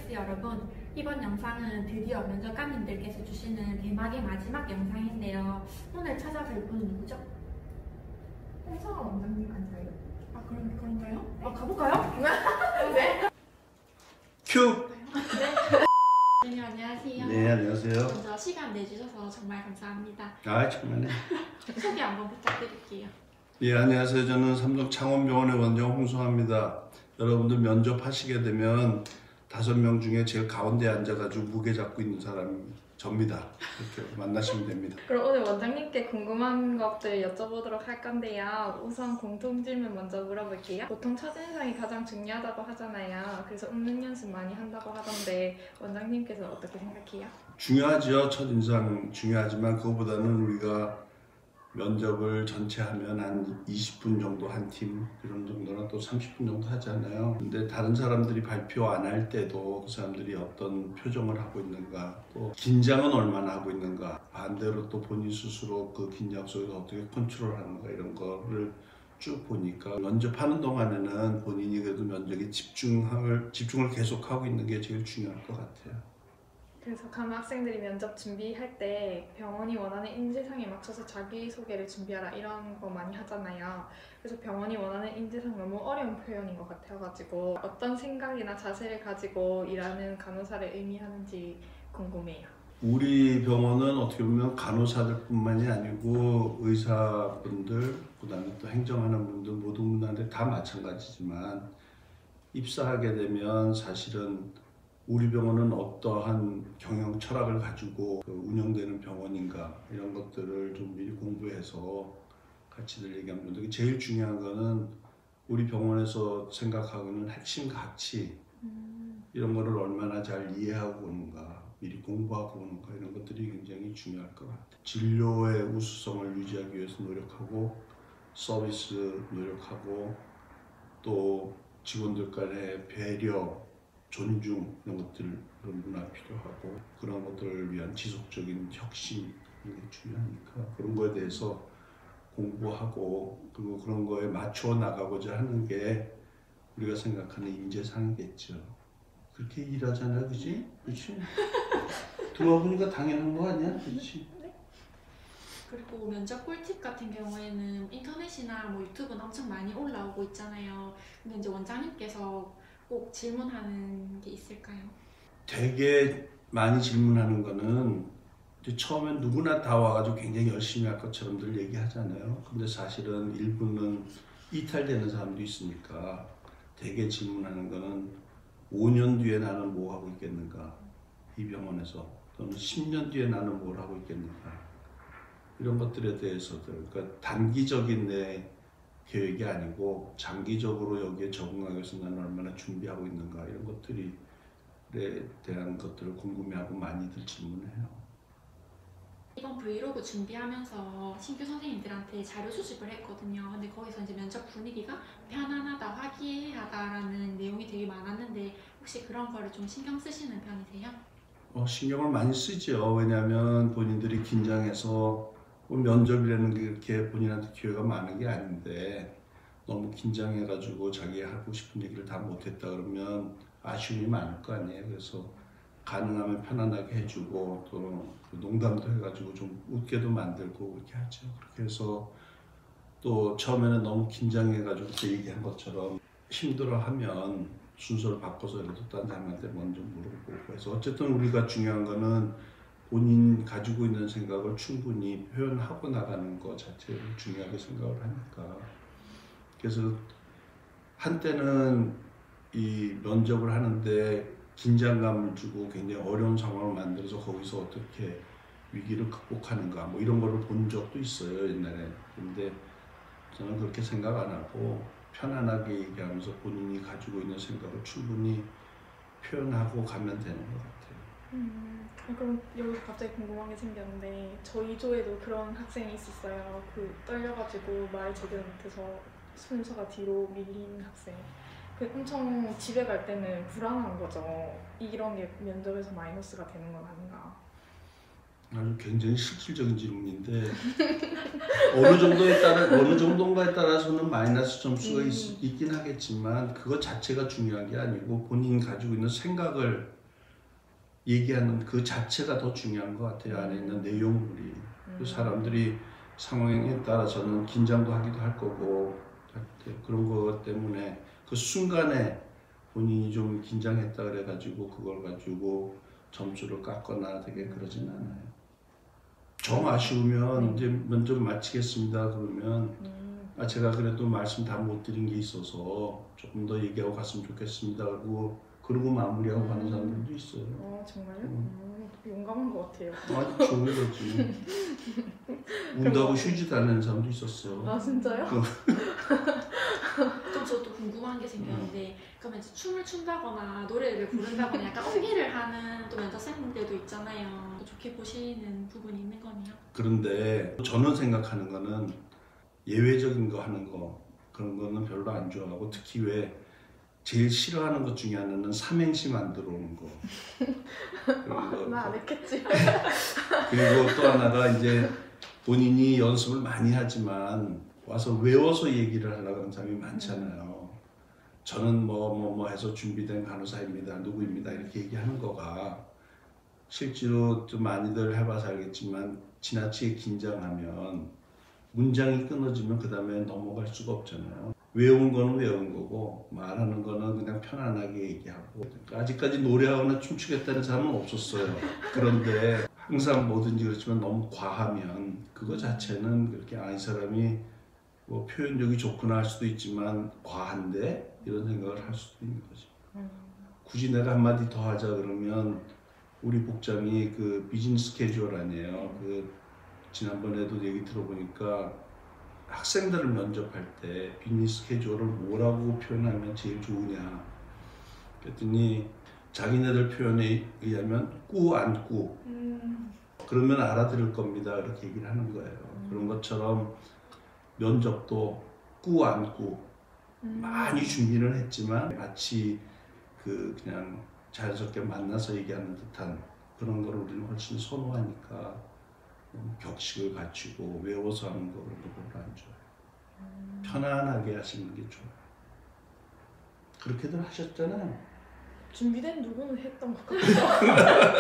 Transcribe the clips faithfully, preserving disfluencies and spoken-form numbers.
에스 여러분, 이번 영상은 드디어 면접관님들께서 주시는 대망의 마지막 영상인데요. 오늘 찾아뵐 분은 누구죠? 홍성아 원장님 아닌가요? 아 그런, 그런가요? 네? 아 가볼까요? 네. 큐! 네, 안녕하세요. 네, 안녕하세요. 먼저 시간 내주셔서 정말 감사합니다. 아, 정말요. 소개 한번 부탁드릴게요. 예, 안녕하세요. 저는 삼성 창원병원의 원장 홍성아입니다. 여러분들 면접하시게 되면 다섯 명 중에 제일 가운데 앉아가지고 무게 잡고 있는 사람이 접니다. 이렇게 만나시면 됩니다. 그럼 오늘 원장님께 궁금한 것들 여쭤보도록 할 건데요. 우선 공통 질문 먼저 물어볼게요. 보통 첫인상이 가장 중요하다고 하잖아요. 그래서 웃는 연습 많이 한다고 하던데 원장님께서는 어떻게 생각해요? 중요하죠. 첫인상 중요하지만 그거보다는 우리가 면접을 전체 하면 한 이십 분 정도 한 팀 이런 정도나 또 삼십 분 정도 하잖아요. 근데 다른 사람들이 발표 안 할 때도 그 사람들이 어떤 표정을 하고 있는가, 또 긴장은 얼마나 하고 있는가, 반대로 또 본인 스스로 그 긴장 속에서 어떻게 컨트롤하는가 이런 거를 쭉 보니까 면접하는 동안에는 본인이 그래도 면접에 집중을, 집중을 계속하고 있는 게 제일 중요할 것 같아요. 그래서 간 학생들이 면접 준비할 때 병원이 원하는 인재상에 맞춰서 자기소개를 준비하라 이런 거 많이 하잖아요. 그래서 병원이 원하는 인재상 너무 어려운 표현인 것 같아가지고 어떤 생각이나 자세를 가지고 일하는 간호사를 의미하는지 궁금해요. 우리 병원은 어떻게 보면 간호사들뿐만이 아니고 의사분들, 그다음에 또 행정하는 분들 모든 분들한테 다 마찬가지지만 입사하게 되면 사실은 우리 병원은 어떠한 경영 철학을 가지고 운영되는 병원인가 이런 것들을 좀 미리 공부해서 같이들 얘기하면 되는데 제일 중요한 거는 우리 병원에서 생각하고 있는 핵심 가치 음. 이런 거를 얼마나 잘 이해하고 오는가, 미리 공부하고 오는가 이런 것들이 굉장히 중요할 것 같아요. 진료의 우수성을 유지하기 위해서 노력하고 서비스 노력하고 또 직원들 간의 배려, 존중 이런 것들 그런 문화 필요하고 그런 것들을 위한 지속적인 혁신 이게 중요하니까 그런 거에 대해서 공부하고 그리고 그런 거에 맞춰 나가고자 하는 게 우리가 생각하는 인재상이겠죠. 그렇게 일하잖아요, 그렇지? 그렇지? 들어보니까 당연한 거 아니야, 그렇지? 그리고 면접 꿀팁 같은 경우에는 인터넷이나 뭐 유튜브는 엄청 많이 올라오고 있잖아요. 근데 이제 원장님께서 꼭 질문하는 게 있을까요? 되게 많이 질문하는 거는 이제 처음엔 누구나 다 와가지고 굉장히 열심히 할 것처럼들 얘기하잖아요. 근데 사실은 일부는 이탈되는 사람도 있으니까 되게 질문하는 거는 오 년 뒤에 나는 뭐 하고 있겠는가 이 병원에서, 또는 십 년 뒤에 나는 뭘 하고 있겠는가 이런 것들에 대해서들, 그러니까 단기적인 내 계획이 아니고 장기적으로 여기에 적응하기 위해서 나는 얼마나 준비하고 있는가 이런 것들에 대한 것들을 궁금해하고 많이들 질문해요. 이번 브이로그 준비하면서 신규 선생님들한테 자료 수집을 했거든요. 근데 거기서 이제 면접 분위기가 편안하다, 화기애애하다라는 내용이 되게 많았는데 혹시 그런 거를 좀 신경 쓰시는 편이세요? 어, 신경을 많이 쓰죠. 왜냐하면 본인들이 긴장해서 뭐 면접이라는 게 이렇게 본인한테 기회가 많은 게 아닌데 너무 긴장해가지고 자기 하고 싶은 얘기를 다 못했다 그러면 아쉬움이 많을 거 아니에요. 그래서 가능하면 편안하게 해주고 또 농담도 해가지고 좀 웃게도 만들고 그렇게 하죠. 그렇게 해서 또 처음에는 너무 긴장해가지고 그 얘기한 것처럼 힘들어하면 순서를 바꿔서라도 딴 사람한테 먼저 물어보고 해서 어쨌든 우리가 중요한 거는 본인 가지고 있는 생각을 충분히 표현하고 나가는 것 자체를 중요하게 생각을 하니까. 그래서 한때는 이 면접을 하는데 긴장감을 주고 굉장히 어려운 상황을 만들어서 거기서 어떻게 위기를 극복하는가 뭐 이런 거를 본 적도 있어요, 옛날에. 근데 저는 그렇게 생각 안 하고 편안하게 얘기하면서 본인이 가지고 있는 생각을 충분히 표현하고 가면 되는 것 같아요. 음, 그럼 여기서 갑자기 궁금한 게 생겼는데 저희 조에도 그런 학생이 있었어요. 그 떨려가지고 말 제대로 못해서 순서가 뒤로 밀린 학생. 그 엄청 집에 갈 때는 불안한 거죠. 이런 게 면접에서 마이너스가 되는 건 아닌가. 아주 굉장히 실질적인 질문인데 어느 정도에 따라 어느 정도인가에 따라서는 마이너스 점수가 음. 있, 있긴 하겠지만 그것 자체가 중요한 게 아니고 본인 가지고 있는 생각을 얘기하는 그 자체가 더 중요한 것 같아요. 안에 있는 내용물이. 그 사람들이 상황에 따라서는 긴장도 하기도 할 거고 그런 것 때문에 그 순간에 본인이 좀 긴장했다 그래가지고 그걸 가지고 점수를 깎거나 되게 그러진 않아요. 정 아쉬우면 이제 면접 마치겠습니다 그러면 아 제가 그래도 말씀 다 못 드린 게 있어서 조금 더 얘기하고 갔으면 좋겠습니다 하고 그러고 마무리하고 가는 사람들도 있어요. 어 정말요? 음. 음, 용감한 것 같아요. 아주 좋은 거지. 운다고 휴지 달라는 사람도 있었어. 아 진짜요? 또 저도 궁금한 게 생겼는데 그러면 이제 춤을 춘다거나 노래를 부른다거나 약간 어필을 하는 또 면접생들도 있잖아요. 좋게 보시는 부분이 있는 거네요. 그런데 저는 생각하는 거는 예외적인 거 하는 거 그런 거는 별로 안 좋아하고 특히 왜 제일 싫어하는 것 중에 하나는 삼행시 만들어 오는 거. 그런 거. 나 안 했겠지. 그리고 또 하나가 이제 본인이 연습을 많이 하지만 와서 외워서 얘기를 하려고 하는 사람이 많잖아요. 저는 뭐 뭐 뭐 해서 준비된 간호사입니다. 누구입니다. 이렇게 얘기하는 거가 실제로 좀 많이들 해봐서 알겠지만 지나치게 긴장하면 문장이 끊어지면 그 다음에 넘어갈 수가 없잖아요. 외운 거는 외운 거고 말하는 거는 그냥 편안하게 얘기하고 아직까지 노래하거나 춤추겠다는 사람은 없었어요. 그런데 항상 뭐든지 그렇지만 너무 과하면 그거 자체는 그렇게 아, 이 사람이 뭐 표현력이 좋구나 할 수도 있지만 과한데 이런 생각을 할 수도 있는 거지. 굳이 내가 한마디 더 하자 그러면 우리 복장이 그 비즈니스 캐주얼 아니에요. 그 지난번에도 얘기 들어보니까 학생들을 면접할 때 비즈니스 캐주얼을 뭐라고 표현하면 제일 좋으냐 그랬더니 자기네들 표현에 의하면 꾸 안 꾸 음. 그러면 알아들을 겁니다 이렇게 얘기를 하는 거예요. 음. 그런 것처럼 면접도 꾸 안 꾸 음. 많이 준비를 했지만 마치 그 그냥 자연스럽게 만나서 얘기하는 듯한 그런 걸 우리는 훨씬 선호하니까 격식을 갖추고 외워서 하는 거 그런 거 별로 안 좋아요. 음. 편안하게 하시는 게 좋아요. 그렇게들 하셨잖아요. 준비된 누구는 했던 것 같아요.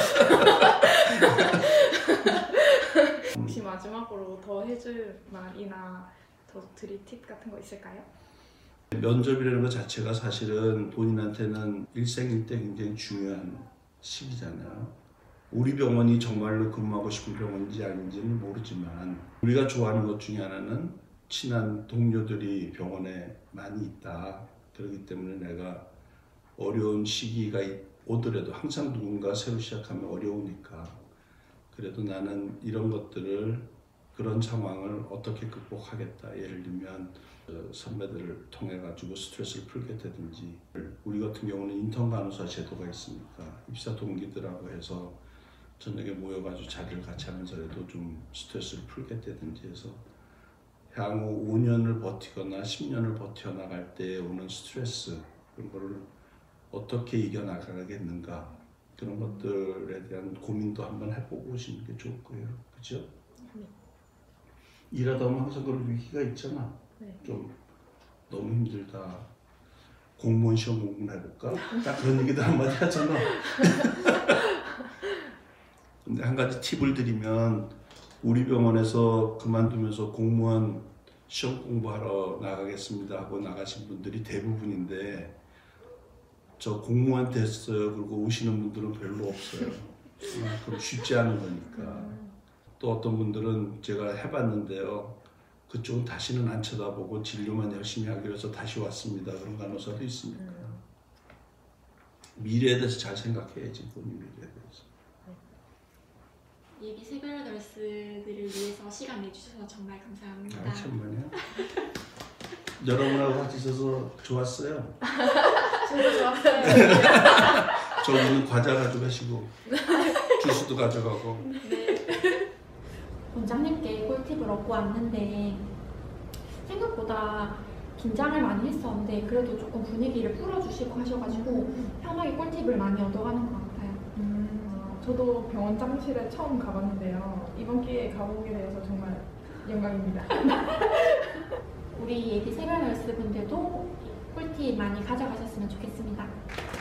혹시 마지막으로 더 해줄 말이나 더 드릴 팁 같은 거 있을까요? 면접이라는 것 자체가 사실은 본인한테는 일생일대 굉장히 중요한 시기잖아요. 우리 병원이 정말로 근무하고 싶은 병원인지 아닌지는 모르지만 우리가 좋아하는 것 중에 하나는 친한 동료들이 병원에 많이 있다. 그렇기 때문에 내가 어려운 시기가 오더라도 항상 누군가 새로 시작하면 어려우니까 그래도 나는 이런 것들을 그런 상황을 어떻게 극복하겠다. 예를 들면 선배들을 통해 가지고 스트레스를 풀겠다든지 우리 같은 경우는 인턴 간호사 제도가 있으니까 입사 동기들하고 해서 저녁에 모여가지고 자리를 같이 하면서라도 좀 스트레스를 풀겠다든지 해서 향후 오 년을 버티거나 십 년을 버텨나갈 때 오는 스트레스 그런 거를 어떻게 이겨나가겠는가 그런 것들에 대한 고민도 한번 해보고 오시는 게 좋을 거예요. 그죠? 네. 일하다 보면 항상 그런 위기가 있잖아. 네. 좀 너무 힘들다. 공무원 시험 공부나 해볼까? 딱 그런 얘기도 한마디 하잖아. 근데 한 가지 팁을 드리면 우리 병원에서 그만두면서 공무원 시험 공부하러 나가겠습니다 하고 나가신 분들이 대부분인데 저 공무원 됐어요 그리고 오시는 분들은 별로 없어요. 그럼 쉽지 않은 거니까. 또 어떤 분들은 제가 해봤는데요 그쪽은 다시는 안 쳐다보고 진료만 열심히 하기로 해서 다시 왔습니다. 그런 간호사도 있으니까. 미래에 대해서 잘 생각해야지 본인 미래에 대해서. 예비 새별 널스들을 위해서 시간 내주셔서 정말 감사합니다. 아, 참말이야. 여러분하고 같이 있어서 좋았어요. 저도 좋았어요. 저분은 과자 가져가시고 주스도 가져가고. 네. 원장님께 꿀팁을 얻고 왔는데 생각보다 긴장을 많이 했었는데 그래도 조금 분위기를 풀어주시고 하셔가지고 편하게 꿀팁을 많이 얻어가는 것 같아요. 음, 저도 병원장실에 처음 가봤는데요. 이번 기회에 가보게 돼서 정말 영광입니다. 우리 예비 새별 널스 분들도 꿀팁 많이 가져가셨으면 좋겠습니다.